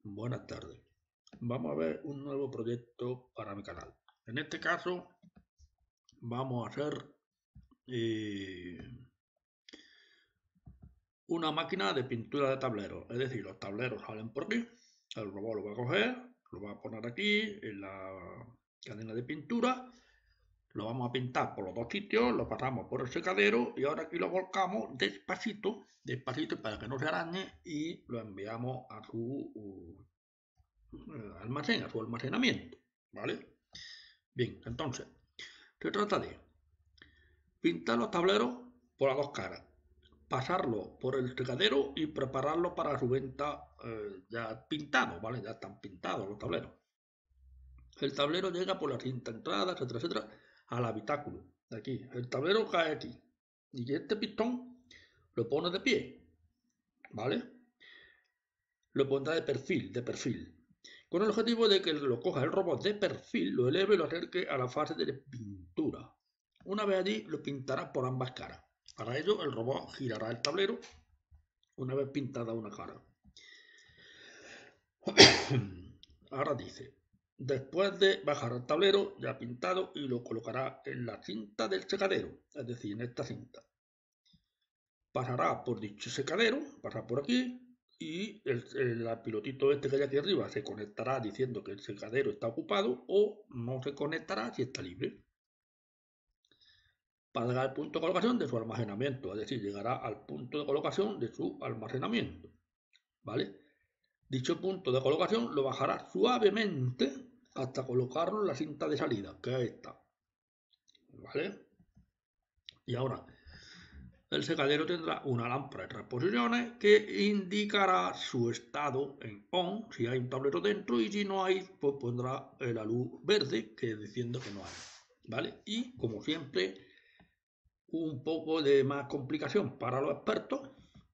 Buenas tardes. Vamos a ver un nuevo proyecto para mi canal. En este caso vamos a hacer una máquina de pintura de tableros. Es decir, los tableros salen por aquí, el robot lo va a coger, lo va a poner aquí en la cadena de pintura, lo vamos a pintar por los dos sitios, lo pasamos por el secadero y ahora aquí lo volcamos despacito para que no se arañe y lo enviamos a su almacén, a su almacenamiento, ¿vale? Bien, entonces, se trata de pintar los tableros por las dos caras, pasarlo por el secadero y prepararlo para su venta ya pintado, ¿vale? Ya están pintados los tableros. El tablero llega por la cinta entrada, etcétera, etcétera, al habitáculo. Aquí, el tablero cae aquí. Y este pistón lo pone de pie, ¿vale? Lo pondrá de perfil. Con el objetivo de que lo coja el robot de perfil, lo eleve y lo acerque a la fase de pintura. Una vez allí, lo pintará por ambas caras. Para ello, el robot girará el tablero una vez pintada una cara. Ahora dice, después de bajar el tablero ya pintado y lo colocará en la cinta del secadero, es decir, en esta cinta. Pasará por dicho secadero, pasará por aquí, y el pilotito este que hay aquí arriba se conectará diciendo que el secadero está ocupado o no se conectará si está libre. Para llegar al punto de colocación de su almacenamiento, es decir, llegará al punto de colocación de su almacenamiento, ¿vale? Dicho punto de colocación lo bajará suavemente hasta colocarlo en la cinta de salida, que es esta, ¿vale? Y ahora, el secadero tendrá una lámpara de 3 posiciones que indicará su estado en on, si hay un tablero dentro, y si no hay, pues pondrá la luz verde, que diciendo que no hay, ¿vale? Y, como siempre, un poco de más complicación para los expertos,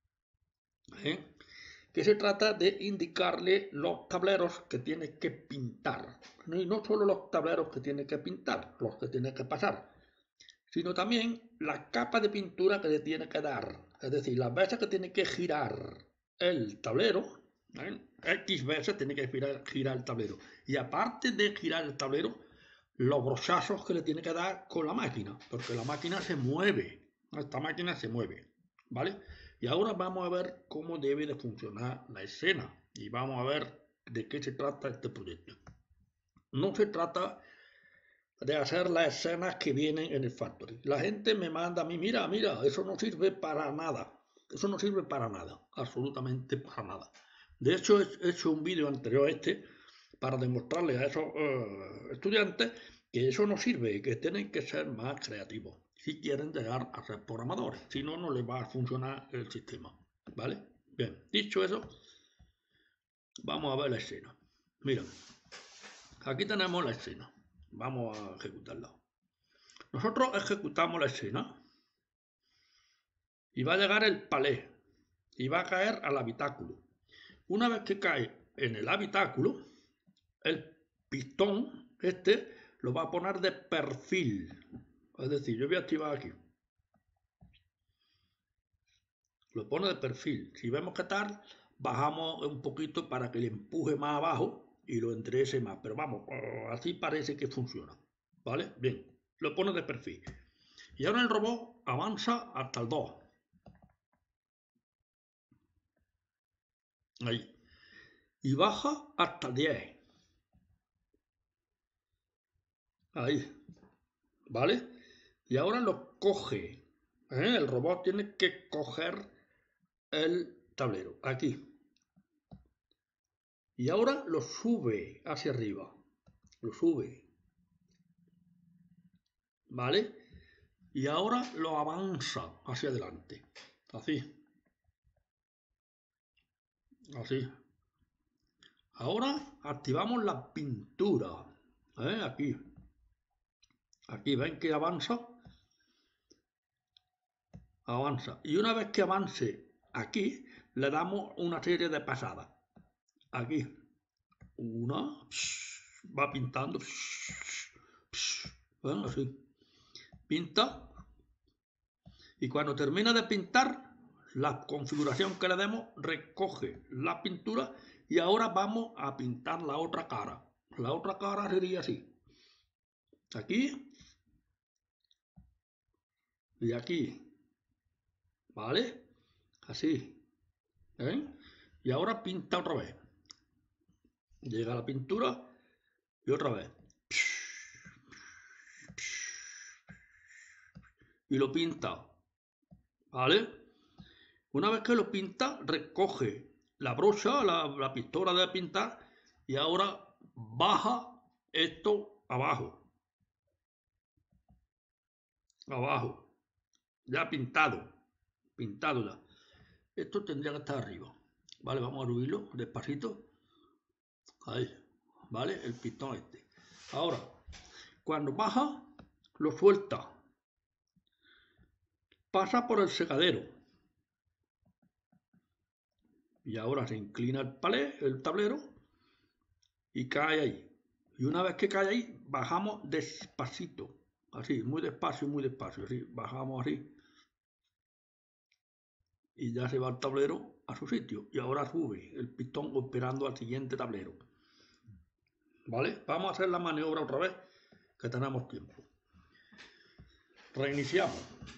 ¿eh? Que se trata de indicarle los tableros que tiene que pintar. Y no solo los tableros que tiene que pintar, los que tiene que pasar, sino también la capa de pintura que le tiene que dar. Es decir, las veces que tiene que girar el tablero, ¿eh? X veces tiene que girar el tablero. Y aparte de girar el tablero, los brochazos que le tiene que dar con la máquina, porque la máquina se mueve. Esta máquina se mueve, ¿vale? Y ahora vamos a ver cómo debe de funcionar la escena y vamos a ver de qué se trata este proyecto. No se trata de hacer las escenas que vienen en el factory. La gente me manda a mí, mira, eso no sirve para nada. Eso no sirve para nada, absolutamente para nada. De hecho, he hecho un vídeo anterior a este para demostrarle a esos estudiantes que eso no sirve y que tienen que ser más creativos si quieren llegar a ser programadores. Si no, no les va a funcionar el sistema. ¿Vale? Bien, dicho eso, vamos a ver la escena. Miren, aquí tenemos la escena. Vamos a ejecutarla. Nosotros ejecutamos la escena y va a llegar el palé y va a caer al habitáculo. Una vez que cae en el habitáculo, el pistón este lo va a poner de perfil. Es decir, yo voy a activar aquí. Lo pone de perfil. Si vemos que tal, bajamos un poquito para que le empuje más abajo y lo enderece más. Pero vamos, así parece que funciona. ¿Vale? Bien, lo pone de perfil. Y ahora el robot avanza hasta el 2. Ahí. Y baja hasta 10. Ahí. ¿Vale? Y ahora lo coge. El robot tiene que coger el tablero. Aquí. Y ahora lo sube hacia arriba. Lo sube. ¿Vale? Y ahora lo avanza hacia adelante. Así. Así. Ahora activamos la pintura. Aquí. Aquí ven que avanza. Avanza. Y una vez que avance aquí, le damos una serie de pasadas. Aquí. Una. Va pintando. Bueno, así. Pinta. Y cuando termina de pintar, la configuración que le demos recoge la pintura Y ahora vamos a pintar la otra cara. La otra cara sería así. Aquí y aquí. ¿Vale? Así. ¿Ven? Y ahora pinta otra vez. Llega la pintura y otra vez. Y lo pinta. ¿Vale? Una vez que lo pinta, recoge la brocha, la pistola de pintar, y ahora baja esto abajo. Abajo. Ya pintado. Pintado ya. Esto tendría que estar arriba. Vale, vamos a subirlo despacito. Ahí. Vale, el pistón este. Ahora, cuando baja, lo suelta. Pasa por el secadero. Y ahora se inclina el tablero y cae ahí. Y una vez que cae ahí, bajamos despacito. Así, muy despacio, así. Bajamos así. Y ya se va el tablero a su sitio. Y ahora sube el pistón esperando al siguiente tablero. ¿Vale? Vamos a hacer la maniobra otra vez, que tenemos tiempo. Reiniciamos.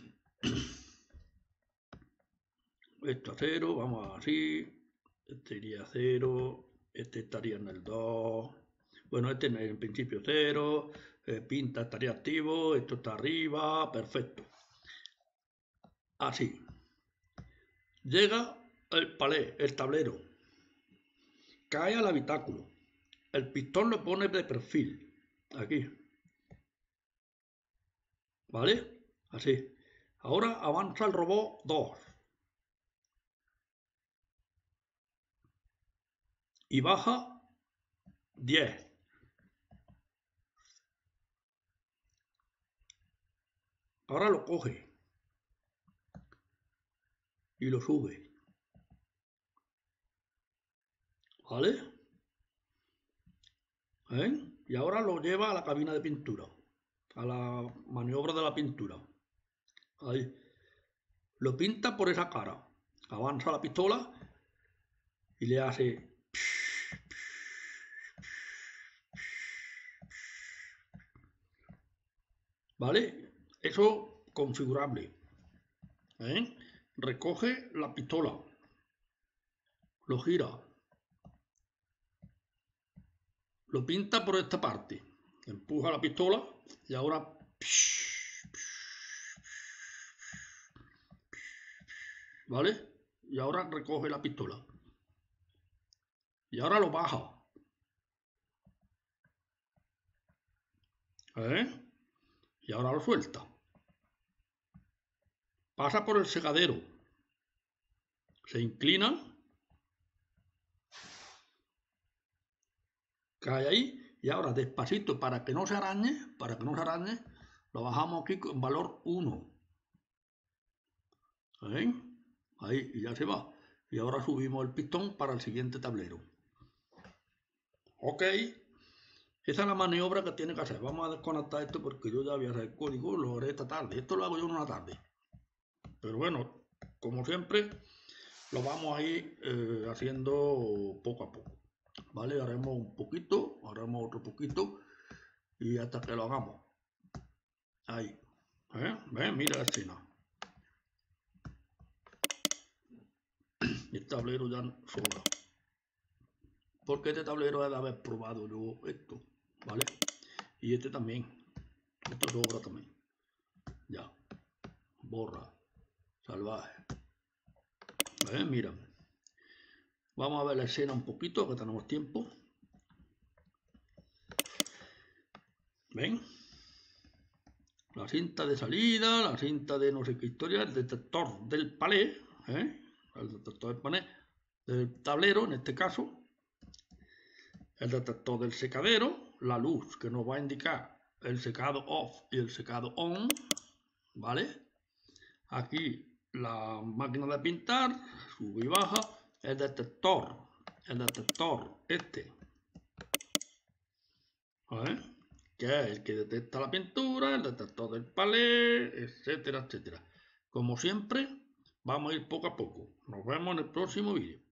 Esto a 0, vamos así. Este iría a 0. Este estaría en el 2. Bueno, este en principio 0. Pinta estaría activo. Esto está arriba. Perfecto. Así. Llega el palé, el tablero. Cae al habitáculo. El pistón lo pone de perfil. Aquí. ¿Vale? Así. Ahora avanza el robot 2. Y baja 10. Ahora lo coge. Y lo sube. ¿Vale? Y ahora lo lleva a la cabina de pintura. A la maniobra de la pintura. Ahí. Lo pinta por esa cara. Avanza la pistola y le hace... ¿Vale? Eso configurable. Recoge la pistola. Lo gira. Lo pinta por esta parte. Empuja la pistola y ahora... ¿Vale? Y ahora recoge la pistola. Y ahora lo baja. Y ahora lo suelta. Pasa por el secadero. Se inclina. Cae ahí. Y ahora despacito, para que no se arañe, lo bajamos aquí con valor 1. Ahí, y ya se va. Y ahora subimos el pistón para el siguiente tablero. Ok. Esa es la maniobra que tiene que hacer. Vamos a desconectar esto porque yo ya voy a hacer el código, lo haré esta tarde. Esto lo hago yo en una tarde. Pero bueno, como siempre, lo vamos a ir haciendo poco a poco. ¿Vale? Haremos un poquito, haremos otro poquito y hasta que lo hagamos. Ahí. ¿Ven? Mira la escena. El tablero ya sobra. Porque este tablero es de haber probado yo esto. ¿Vale? Y este también. Esto sobra también. Ya. Borra. Salvaje. Mira. Vamos a ver la escena un poquito, que tenemos tiempo. ¿Ven? La cinta de salida, la cinta de no sé qué historia, el detector del palé, el detector del palé, del tablero en este caso, el detector del secadero, la luz que nos va a indicar el secado off y el secado on, ¿vale? Aquí la máquina de pintar, sube y baja, el detector este, que es el que detecta la pintura, el detector del palé, etcétera, etcétera. Como siempre, vamos a ir poco a poco. Nos vemos en el próximo vídeo.